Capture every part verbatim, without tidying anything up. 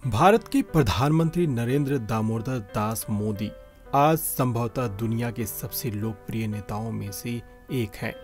भारत के प्रधानमंत्री नरेंद्र दामोदर दास मोदी आज संभवतः दुनिया के सबसे लोकप्रिय नेताओं में से एक हैं।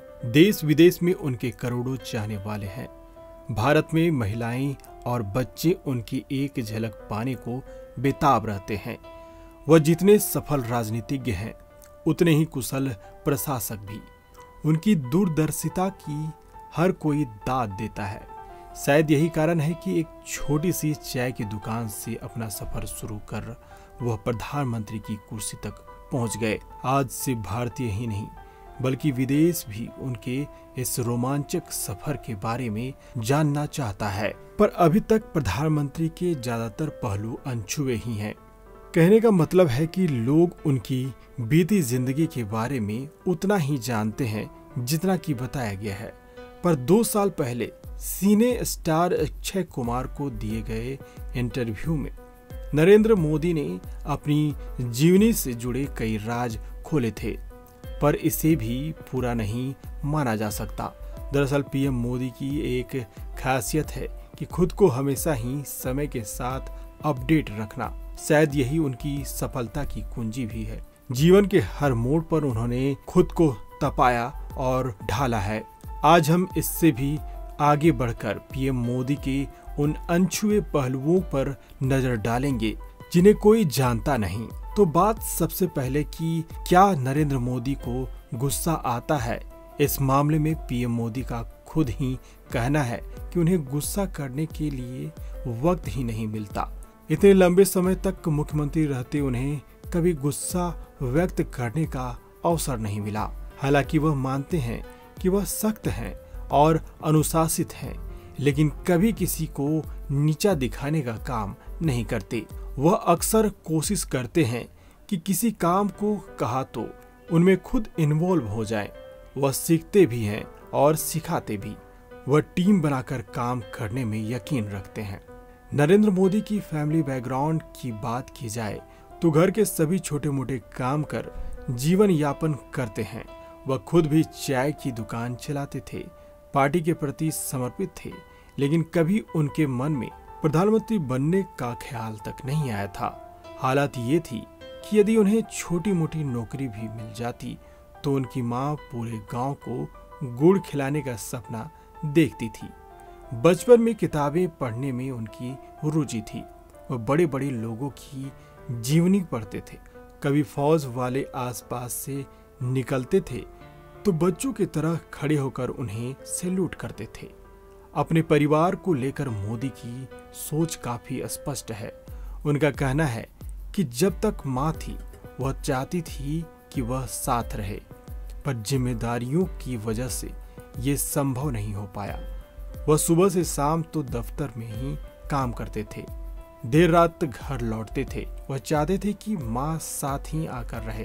देश विदेश में उनके करोड़ों चाहने वाले हैं। भारत में महिलाएं और बच्चे उनकी एक झलक पाने को बेताब रहते हैं। वह जितने सफल राजनीतिज्ञ हैं, उतने ही कुशल प्रशासक भी। उनकी दूरदर्शिता की हर कोई दाद देता है। शायद यही कारण है कि एक छोटी सी चाय की दुकान से अपना सफर शुरू कर वह प्रधानमंत्री की कुर्सी तक पहुंच गए। आज से भारतीय ही नहीं बल्कि विदेश भी उनके इस रोमांचक सफर के बारे में जानना चाहता है। पर अभी तक प्रधानमंत्री के ज्यादातर पहलू अनछुए ही हैं। कहने का मतलब है कि लोग उनकी बीती जिंदगी के बारे में उतना ही जानते हैं जितना कि बताया गया है। पर दो साल पहले सिने स्टार अक्षय कुमार को दिए गए इंटरव्यू में नरेंद्र मोदी ने अपनी जीवनी से जुड़े कई राज खोले थे, पर इसे भी पूरा नहीं माना जा सकता। दरअसल पीएम मोदी की एक खासियत है कि खुद को हमेशा ही समय के साथ अपडेट रखना। शायद यही उनकी सफलता की कुंजी भी है। जीवन के हर मोड़ पर उन्होंने खुद को तपाया और ढाला है। आज हम इससे भी आगे बढ़कर पीएम मोदी के उन अनछुए पहलुओं पर नजर डालेंगे जिन्हें कोई जानता नहीं। तो बात सबसे पहले कि क्या नरेंद्र मोदी को गुस्सा आता है? इस मामले में पीएम मोदी का खुद ही कहना है कि उन्हें गुस्सा करने के लिए वक्त ही नहीं मिलता। इतने लंबे समय तक मुख्यमंत्री रहते उन्हें कभी गुस्सा व्यक्त करने का अवसर नहीं मिला। हालांकि वह मानते हैं कि वह सख्त हैं और अनुशासित हैं, लेकिन कभी किसी को नीचा दिखाने का काम नहीं करते। वह अक्सर कोशिश करते हैं कि किसी काम को कहा तो उनमें खुद इन्वॉल्व हो जाएं। वह सीखते भी हैं और सिखाते भी। वह टीम बनाकर काम करने में यकीन रखते हैं। नरेंद्र मोदी की फैमिली बैकग्राउंड की बात की जाए तो घर के सभी छोटे मोटे काम कर जीवन यापन करते हैं। वह खुद भी चाय की दुकान चलाते थे, पार्टी के प्रति समर्पित थे, लेकिन कभी उनके मन में प्रधानमंत्री बनने का ख्याल तक नहीं आया था। हालात ये थी कि यदि उन्हें छोटी मोटी नौकरी भी मिल जाती तो उनकी माँ पूरे गांव को गुड़ खिलाने का सपना देखती थी। बचपन में किताबें पढ़ने में उनकी रुचि थी। वह बड़े बड़े लोगों की जीवनी पढ़ते थे। कभी फौज वाले आसपास से निकलते थे तो बच्चों की तरह खड़े होकर उन्हें सैल्यूट करते थे। अपने परिवार को लेकर मोदी की सोच काफी स्पष्ट है। उनका कहना है कि जब तक माँ थी वह चाहती थी कि वह साथ रहे, पर जिम्मेदारियों की वजह से ये संभव नहीं हो पाया। वह सुबह से शाम तो दफ्तर में ही काम करते थे, देर रात तक घर लौटते थे। वह चाहते थे कि माँ साथ ही आकर रहे,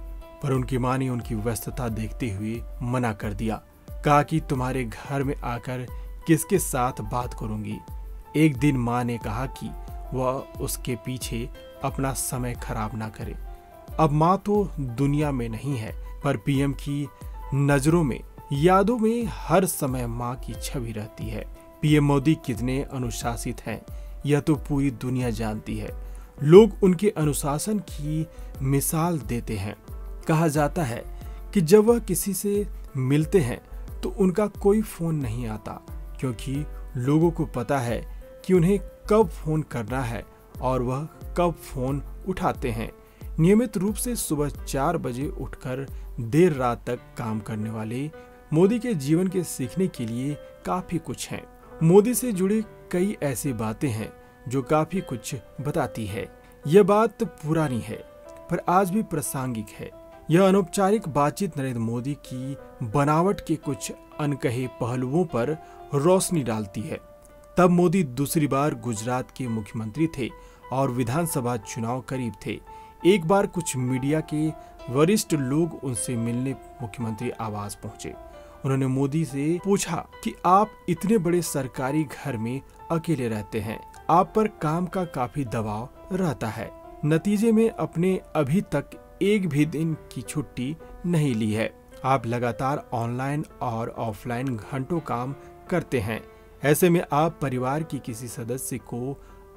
पर उनकी माँ ने उनकी व्यस्तता देखते हुए मना कर दिया। कहा कि तुम्हारे घर में आकर किसके साथ बात करूंगी। एक दिन माँ ने कहा कि वह उसके पीछे अपना समय खराब ना करे। अब माँ तो दुनिया में नहीं है, पर पीएम की नजरों में, यादों में हर समय माँ की छवि रहती है। पीएम मोदी कितने अनुशासित हैं यह तो पूरी दुनिया जानती है। लोग उनके अनुशासन की मिसाल देते हैं। कहा जाता है कि जब वह किसी से मिलते हैं तो उनका कोई फोन नहीं आता, क्योंकि लोगों को पता है कि उन्हें कब फोन करना है और वह कब फोन उठाते हैं। नियमित रूप से सुबह चार बजे उठकर देर रात तक काम करने वाले मोदी के जीवन के सीखने के लिए काफी कुछ है। मोदी से जुड़ी कई ऐसी बातें हैं जो काफी कुछ बताती है। यह बात पुरानी है पर आज भी प्रासंगिक है। यह अनौपचारिक बातचीत नरेंद्र मोदी की बनावट के कुछ अनकहे पहलुओं पर रोशनी डालती है। तब मोदी दूसरी बार गुजरात के मुख्यमंत्री थे और विधानसभा चुनाव करीब थे। एक बार कुछ मीडिया के वरिष्ठ लोग उनसे मिलने मुख्यमंत्री आवास पहुंचे। उन्होंने मोदी से पूछा कि आप इतने बड़े सरकारी घर में अकेले रहते हैं, आप पर काम का काफी दबाव रहता है। नतीजे में अपने अभी तक एक भी दिन की छुट्टी नहीं ली है। आप लगातार ऑनलाइन और ऑफलाइन घंटों काम करते हैं। ऐसे में आप परिवार की किसी सदस्य को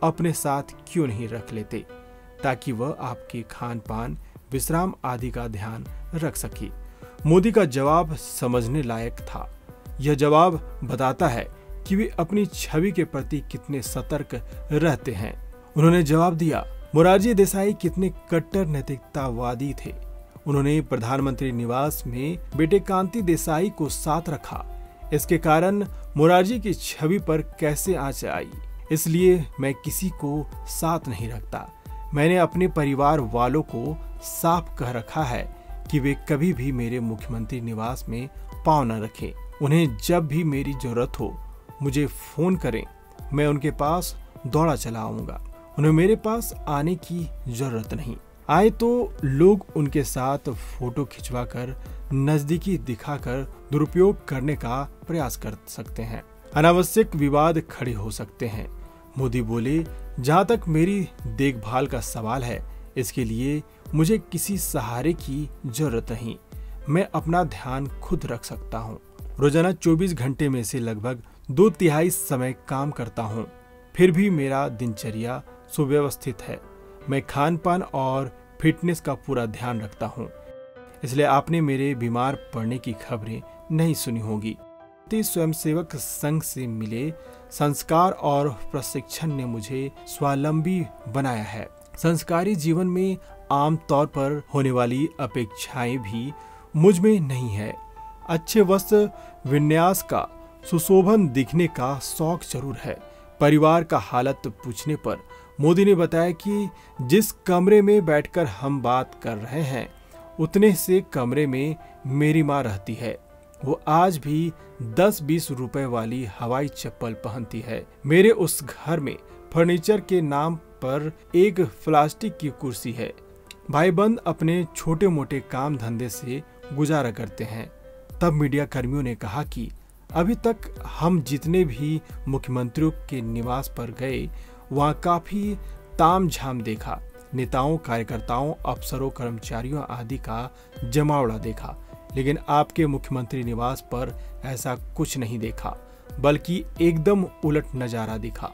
अपने साथ क्यों नहीं रख लेते ताकि वह आपके खान पान, विश्राम आदि का ध्यान रख सके। मोदी का जवाब समझने लायक था। यह जवाब बताता है कि वे अपनी छवि के प्रति कितने सतर्क रहते हैं। उन्होंने जवाब दिया, मोरारजी देसाई कितने कट्टर नैतिकतावादी थे। उन्होंने प्रधानमंत्री निवास में बेटे कांति देसाई को साथ रखा। इसके कारण मोरारजी की छवि पर कैसे आंच आई, इसलिए मैं किसी को साथ नहीं रखता। मैंने अपने परिवार वालों को साफ कह रखा है कि वे कभी भी मेरे मुख्यमंत्री निवास में पांव न रखें। उन्हें जब भी मेरी जरूरत हो मुझे फोन करें, मैं उनके पास दौड़ा चला आऊंगा। उन्हें मेरे पास आने की जरूरत नहीं। आए तो लोग उनके साथ फोटो खिंचवाकर, नजदीकी दिखाकर दुरुपयोग करने का प्रयास कर सकते हैं। अनावश्यक विवाद खड़े हो सकते हैं। मोदी बोले, जहाँ तक मेरी देखभाल का सवाल है, इसके लिए मुझे किसी सहारे की जरूरत नहीं। मैं अपना ध्यान खुद रख सकता हूँ। रोजाना चौबीस घंटे में से लगभग दो तिहाई समय काम करता हूँ। फिर भी मेरा दिनचर्या सुव्यवस्थित है। मैं खान पान और फिटनेस का पूरा ध्यान रखता हूँ। इसलिए आपने मेरे बीमार पड़ने की खबरें नहीं सुनी होगी। स्वयंसेवक संघ से मिले संस्कार और प्रशिक्षण ने मुझे स्वावलंबी बनाया है। संस्कारी जीवन में आम तौर पर होने वाली अपेक्षाएं भी मुझ में नहीं है। अच्छे वस्त्र विन्यास का, सुशोभन दिखने का शौक जरूर है। परिवार का हालत पूछने पर मोदी ने बताया कि जिस कमरे में बैठकर हम बात कर रहे हैं, उतने से कमरे में मेरी माँ रहती है। वो आज भी दस बीस रुपए वाली हवाई चप्पल पहनती है। मेरे उस घर में फर्नीचर के नाम पर एक प्लास्टिक की कुर्सी है। भाईबंद अपने छोटे मोटे काम धंधे से गुजारा करते हैं। तब मीडिया कर्मियों ने कहा कि अभी तक हम जितने भी मुख्यमंत्रियों के निवास पर गए, वहाँ काफी तामझाम देखा। नेताओं, कार्यकर्ताओं, अफसरों, कर्मचारियों आदि का जमावड़ा देखा, लेकिन आपके मुख्यमंत्री निवास पर ऐसा कुछ नहीं देखा, बल्कि एकदम उलट नजारा दिखा।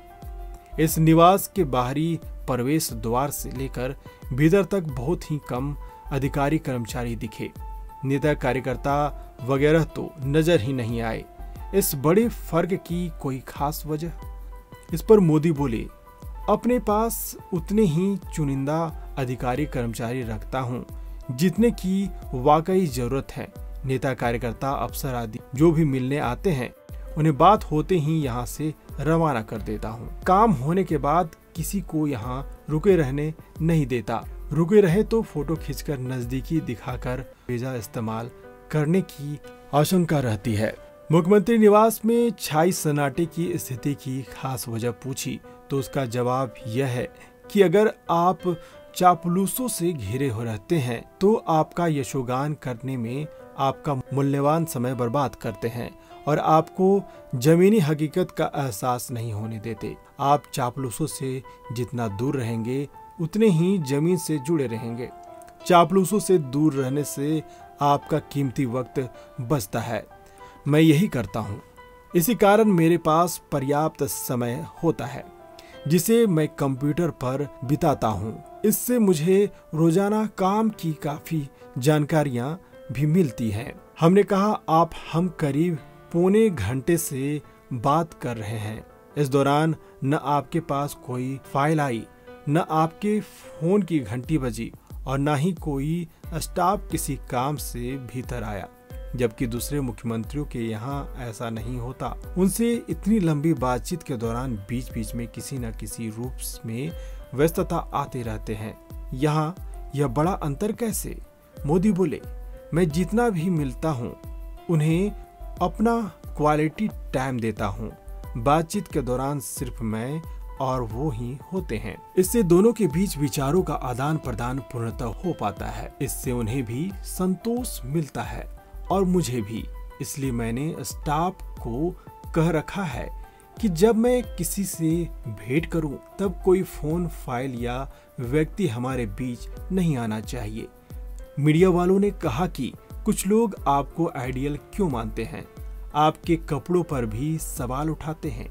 इस निवास के बाहरी प्रवेश द्वार से लेकर भीतर तक बहुत ही कम अधिकारी कर्मचारी दिखे। नेता, कार्यकर्ता वगैरह तो नजर ही नहीं आए। इस बड़े फर्क की कोई खास वजह? इस पर मोदी बोले, अपने पास उतने ही चुनिंदा अधिकारी कर्मचारी रखता हूँ जितने की वाकई जरूरत है। नेता, कार्यकर्ता, अफसर आदि जो भी मिलने आते हैं, उन्हें बात होते ही यहाँ से रवाना कर देता हूँ। काम होने के बाद किसी को यहाँ रुके रहने नहीं देता। रुके रहे तो फोटो खींचकर नजदीकी दिखाकर भेजा इस्तेमाल करने की आशंका रहती है। मुख्यमंत्री निवास में छाई सन्नाटे की स्थिति की खास वजह पूछी तो उसका जवाब यह है कि अगर आप चापलूसों से घिरे हो रहते हैं तो आपका यशोगान करने में आपका मूल्यवान समय बर्बाद करते हैं और आपको जमीनी हकीकत का एहसास नहीं होने देते। आप चापलूसों से जितना दूर रहेंगे उतने ही जमीन से जुड़े रहेंगे। चापलूसों से दूर रहने से आपका कीमती वक्त बचता है। मैं यही करता हूँ। इसी कारण मेरे पास पर्याप्त समय होता है जिसे मैं कंप्यूटर पर बिताता हूँ। इससे मुझे रोजाना काम की काफी जानकारियाँ भी मिलती हैं। हमने कहा आप हम करीब पौने घंटे से बात कर रहे हैं। इस दौरान न आपके पास कोई फाइल आई, न आपके फोन की घंटी बजी और न ही कोई स्टाफ किसी काम से भीतर आया, जबकि दूसरे मुख्यमंत्रियों के यहाँ ऐसा नहीं होता। उनसे इतनी लंबी बातचीत के दौरान बीच बीच में किसी न किसी रूप में व्यस्तता आते रहते हैं। यहाँ यह बड़ा अंतर कैसे? मोदी बोले, मैं जितना भी मिलता हूँ उन्हें अपना क्वालिटी टाइम देता हूँ। बातचीत के दौरान सिर्फ मैं और वो ही होते हैं। इससे दोनों के बीच विचारों का आदान प्रदान पूर्णतः हो पाता है। इससे उन्हें भी संतोष मिलता है और मुझे भी। इसलिए मैंने स्टाफ को कह रखा है कि जब मैं किसी से भेंट करूं तब कोई फोन, फाइल या व्यक्ति हमारे बीच नहीं आना चाहिए। मीडिया वालों ने कहा कि कुछ लोग आपको आइडियल क्यों मानते हैं, आपके कपड़ों पर भी सवाल उठाते हैं।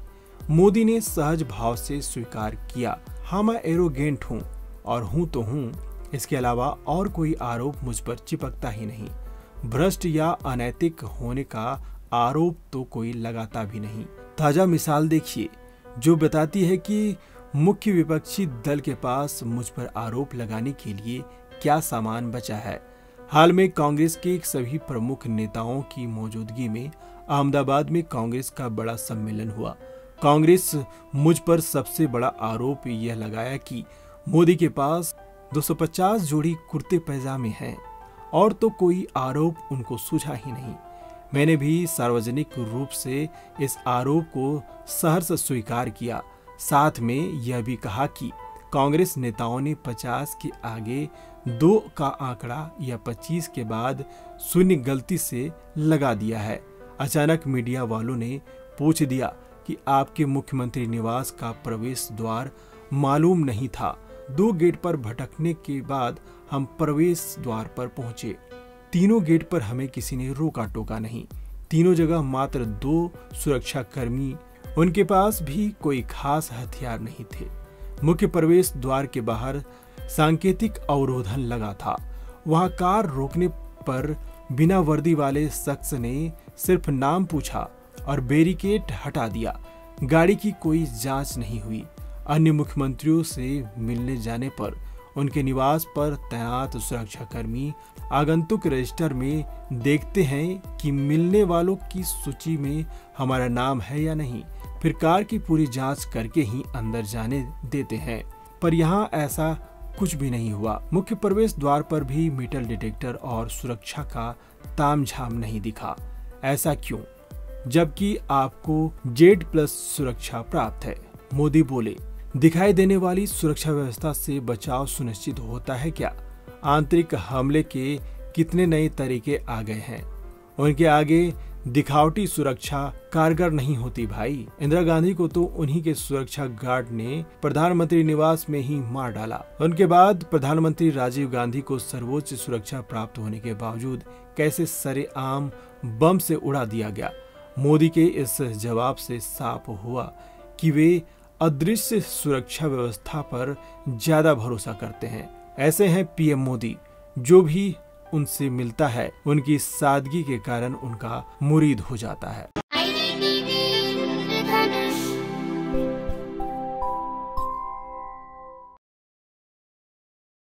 मोदी ने सहज भाव से स्वीकार किया, हाँ मैं एरोगेंट हूँ और हूँ तो हूँ, इसके अलावा और कोई आरोप मुझ पर चिपकता ही नहीं। भ्रष्ट या अनैतिक होने का आरोप तो कोई लगाता भी नहीं। ताजा मिसाल देखिए जो बताती है कि मुख्य विपक्षी दल के पास मुझ पर आरोप लगाने के लिए क्या सामान बचा है। हाल में कांग्रेस के सभी प्रमुख नेताओं की मौजूदगी में अहमदाबाद में कांग्रेस का बड़ा सम्मेलन हुआ। कांग्रेस मुझ पर सबसे बड़ा आरोप यह लगाया कि मोदी के पास दो सौ पचास जोड़ी कुर्ते पैजामे हैं और तो कोई आरोप उनको सूझा ही नहीं। मैंने भी सार्वजनिक रूप से इस आरोप को सहर्ष स्वीकार किया। साथ में यह भी कहा कि कांग्रेस नेताओं ने पचास के आगे दो का आंकड़ा या पच्चीस के बाद शून्य गलती से लगा दिया है। अचानक मीडिया वालों ने पूछ दिया कि आपके मुख्यमंत्री निवास का प्रवेश द्वार मालूम नहीं था। दो गेट पर भटकने के बाद हम प्रवेश द्वार पर पहुंचे। तीनों गेट पर हमें किसी ने रोका टोका नहीं। तीनों जगह मात्र दो सुरक्षा कर्मी, उनके पास भी कोई खास हथियार नहीं थे। मुख्य प्रवेश द्वार के बाहर सांकेतिक अवरोधन लगा था। वहां कार रोकने पर बिना वर्दी वाले शख्स ने सिर्फ नाम पूछा और बैरिकेड हटा दिया। गाड़ी की कोई जांच नहीं हुई। अन्य मुख्यमंत्रियों से मिलने जाने पर उनके निवास पर तैनात सुरक्षाकर्मी आगंतुक रजिस्टर में देखते हैं कि मिलने वालों की सूची में हमारा नाम है या नहीं, फिर कार की पूरी जांच करके ही अंदर जाने देते हैं। पर यहाँ ऐसा कुछ भी नहीं हुआ। मुख्य प्रवेश द्वार पर भी मेटल डिटेक्टर और सुरक्षा का तामझाम नहीं दिखा। ऐसा क्यों, जबकि आपको जेड प्लस सुरक्षा प्राप्त है? मोदी बोले, दिखाई देने वाली सुरक्षा व्यवस्था से बचाव सुनिश्चित होता है क्या? आंतरिक हमले के कितने नए तरीके आ गए हैं, उनके आगे दिखावटी सुरक्षा कारगर नहीं होती भाई। इंदिरा गांधी को तो उन्हीं के सुरक्षा गार्ड ने प्रधानमंत्री निवास में ही मार डाला। उनके बाद प्रधानमंत्री राजीव गांधी को सर्वोच्च सुरक्षा प्राप्त होने के बावजूद कैसे सरेआम बम से उड़ा दिया गया। मोदी के इस जवाब से साफ हुआ कि वे अदृश्य सुरक्षा व्यवस्था पर ज्यादा भरोसा करते हैं। ऐसे हैं पीएम मोदी, जो भी उनसे मिलता है उनकी सादगी के कारण उनका मुरीद हो जाता है।